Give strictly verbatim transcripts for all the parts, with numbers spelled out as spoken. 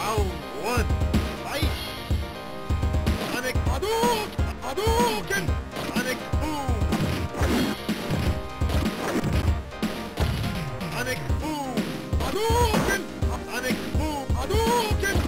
Round one, fight! Sonic Hadouken! Hadouken! Sonic Boom! Sonic Boom! Hadouken! Sonic Boom! Hadouken!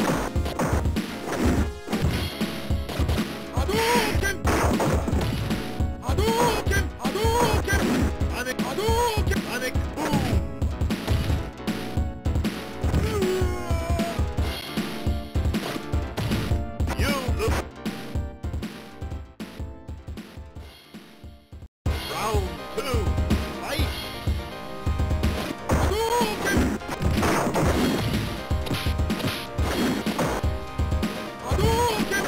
Hadouken! Hadouken! Hadouken! Sonic Hadouken! Sonic Boom! You look. Round two, fight! Hadouken! Hadouken!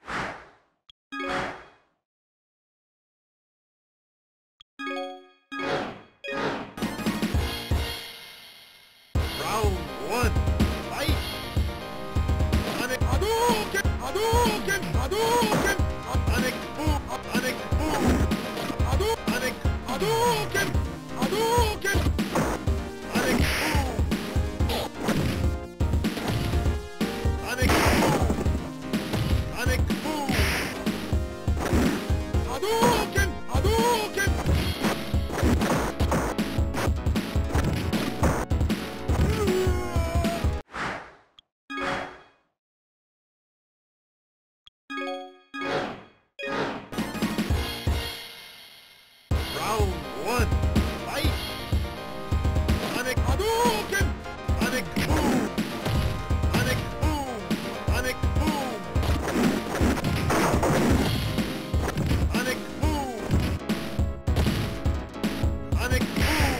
Round one, fight! Sonic Hadouken! Hadouken! Hadouken! Sonic Boom! Sonic Boom! Hadouken! Sonic Hadouken! Hadouken! Sonic Boom! Sonic Boom! Sonic Boom! Hadouken! Hadouken! Round one, fight! Sonic Hadouken! Sonic Boom! Sonic Boom! Sonic Boom! Sonic Boom! Sonic Boom!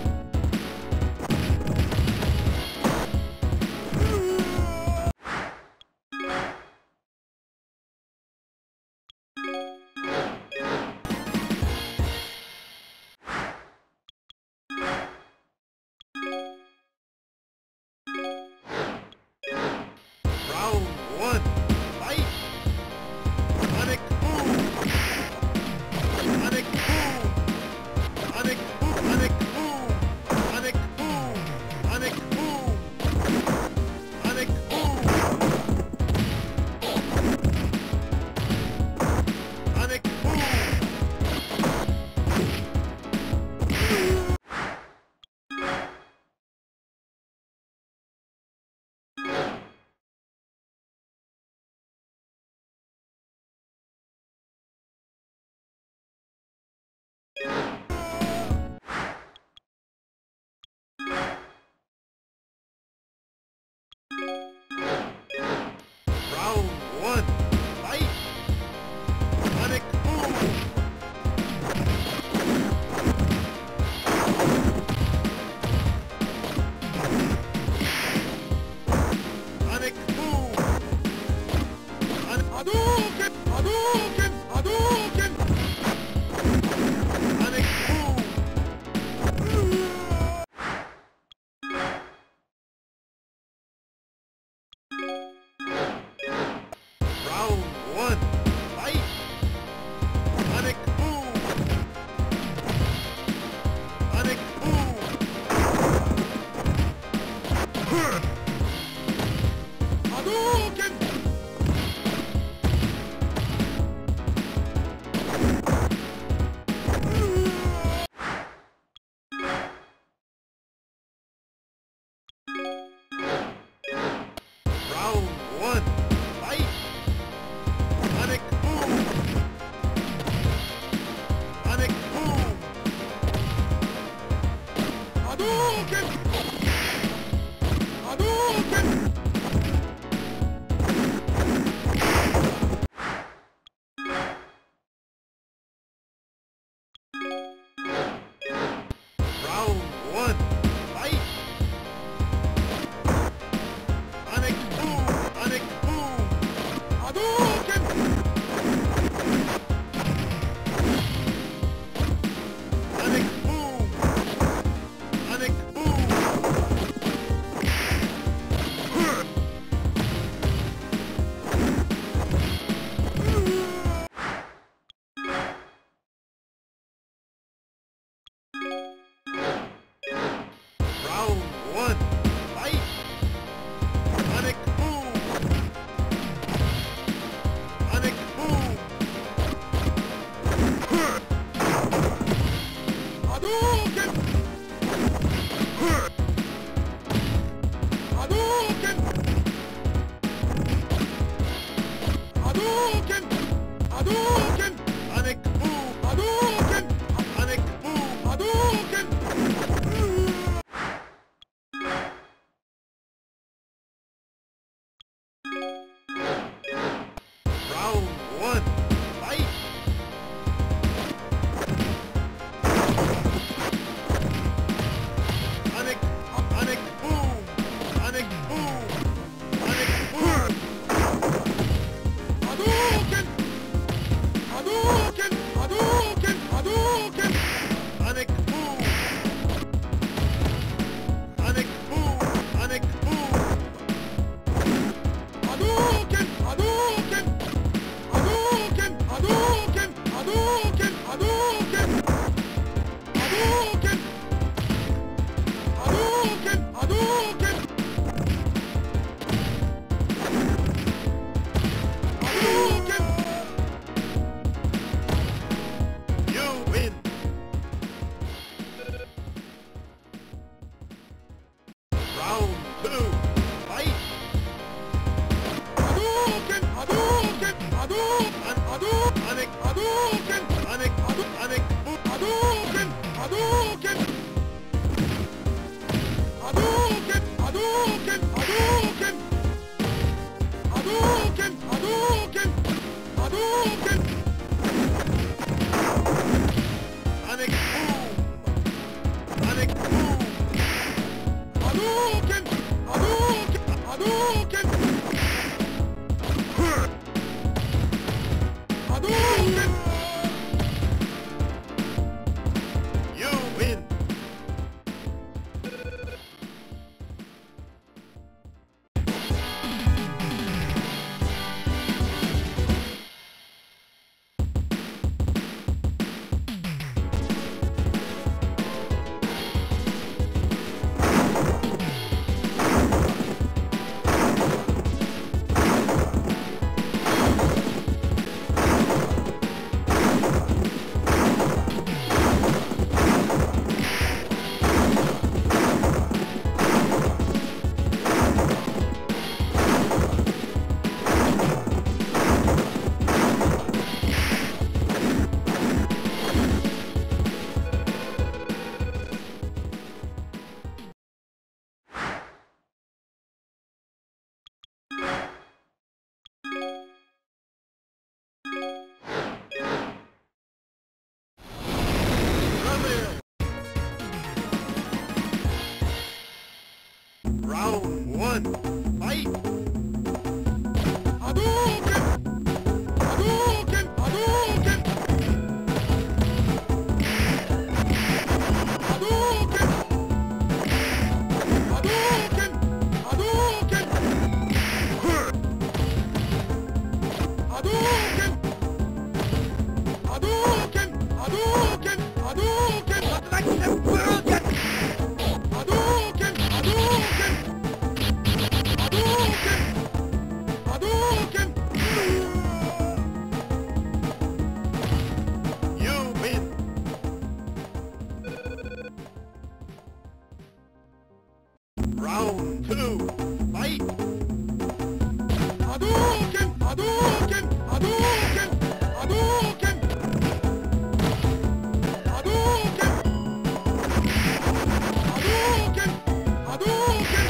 Round one, fight! Sonic Boom! Sonic Boom! Sonic Boom! Sonic Boom! Sonic Boom! Sonic Boom! Sonic Boom! Sonic Boom! Round one, fight! Sonic Boom! Sonic Boom! Sonic Hadouken! Hadouken! Hadouken! Sonic Boom! Round one, fight! Sonic Boom! Sonic Boom! Hadouken! Round one, fight! Sonic Boom! Sonic Boom! Hadouken! Hadouken! Round one, fight! Sonic Boom! Sonic Boom! Hadouken! Sonic Boom! Sonic Boom! Round one, fight! Hadouken! Hadouken! Hadouken! Hadouken! Hadouken! Hadouken! Hadouken! Hadouken! Hadouken! Hadouken! Like the world! Hadouken! Hadouken! Hadouken! Hadouken! You win! Round two, fight! Hadouken! Hadouken! Hadouken! Hadouken! Hadouken! Hadouken! Hadouken!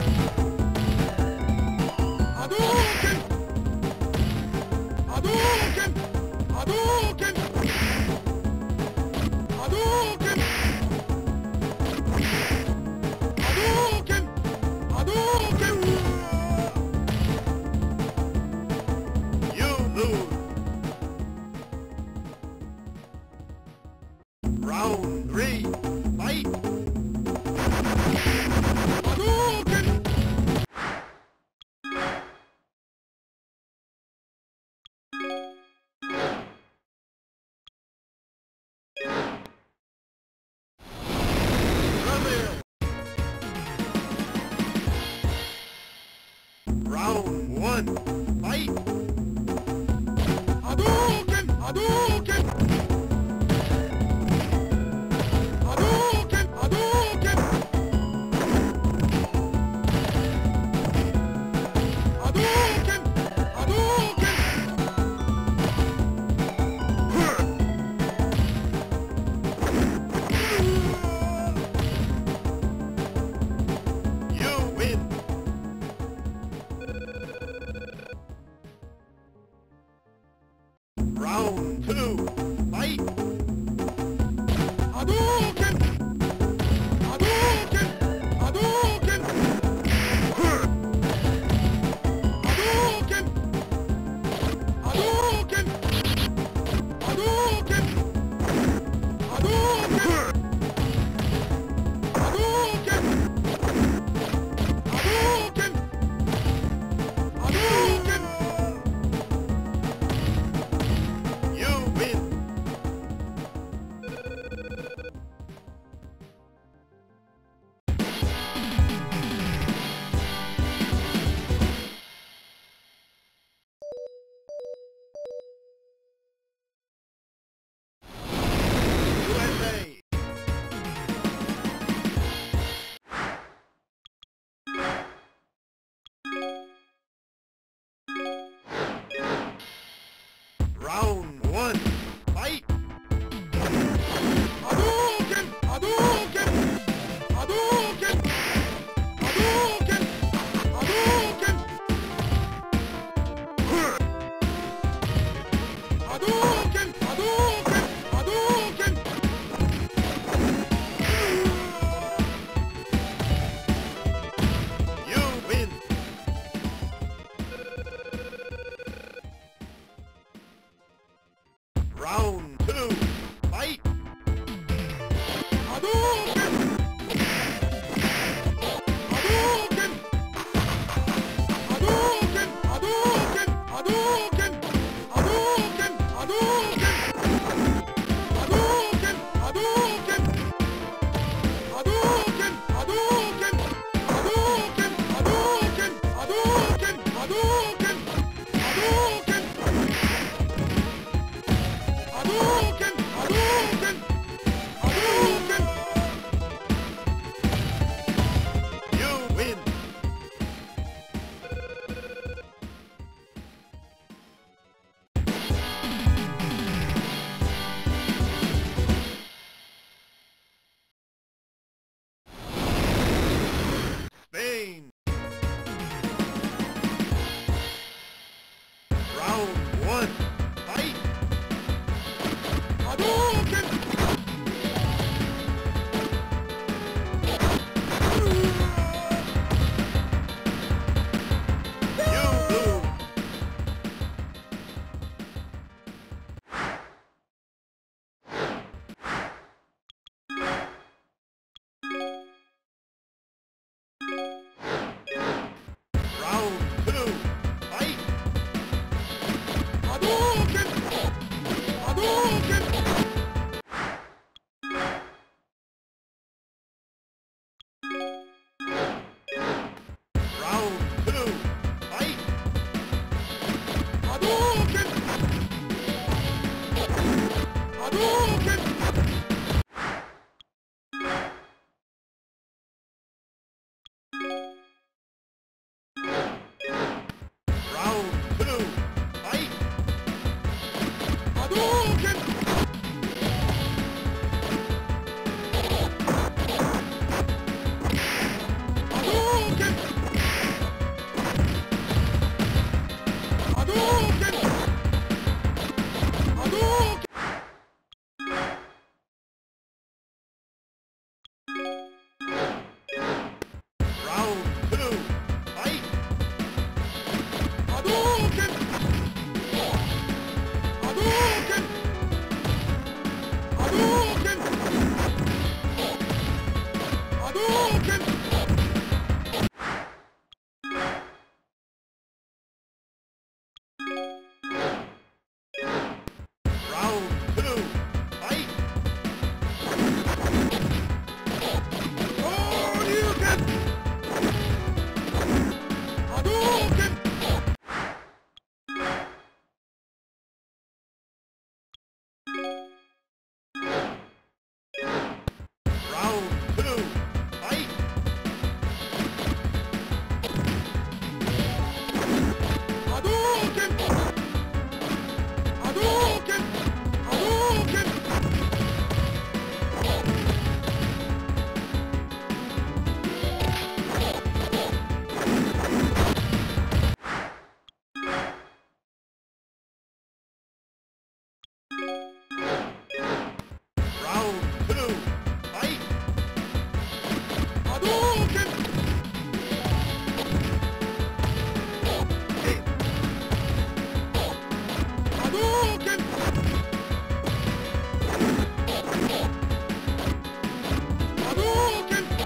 Hadouken! Hadouken! Hadouken! Hadouken! Hadouken! Hadouken! You lose. Round three, fight! Hadouken! Round one, fight! Hadouken! Hadouken! Hadouken! two, fight! Hadouken! Hadouken! Hadouken! Hadouken! Round two, fight! Hadouken! Hadouken! Hadouken! Hadouken! Round two, fight! Hadouken! Hadouken! Round two, fight! Hadouken! Hadouken! Hadouken! Round two, fight! Hadouken! Hadouken! Hadouken!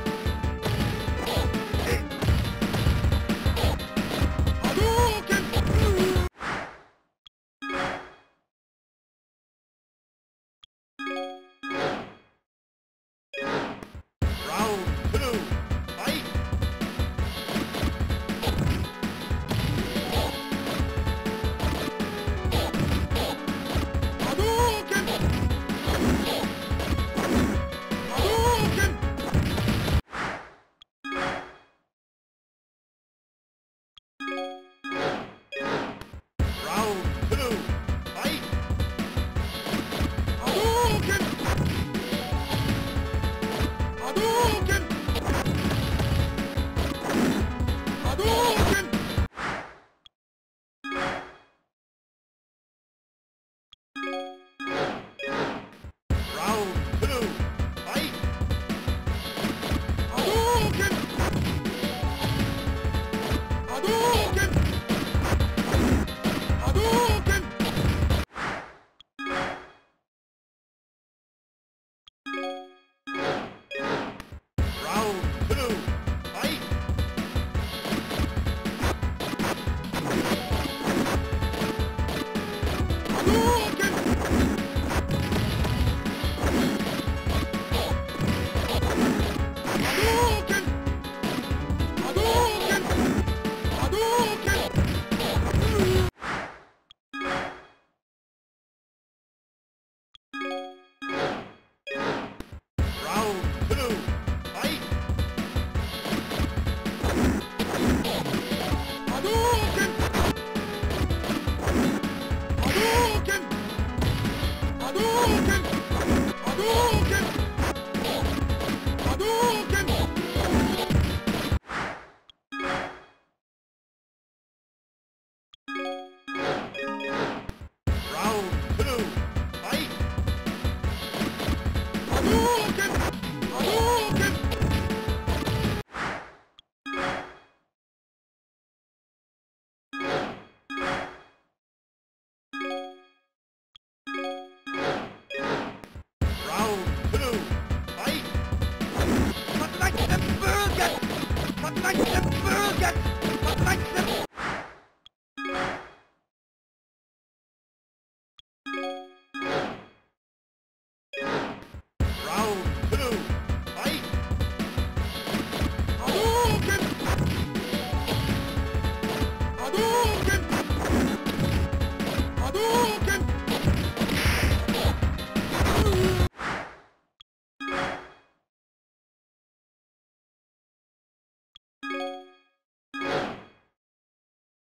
Hadouken! Round two, fight! Hadouken! Hadouken! Round two, fight! Hadouken! Hadouken! Hadouken! Round two, fight! Hadouken! Hadouken! Hadouken! Round two, fight! Hadouken! Hadouken! Hadouken! Hadouken! Round two, fight! Hadouken! Hadouken! Hadouken! Hadouken! Hadouken! Round two, fight! Hadouken! Hadouken! Round two, fight! What like the burger? What like the burger? What like the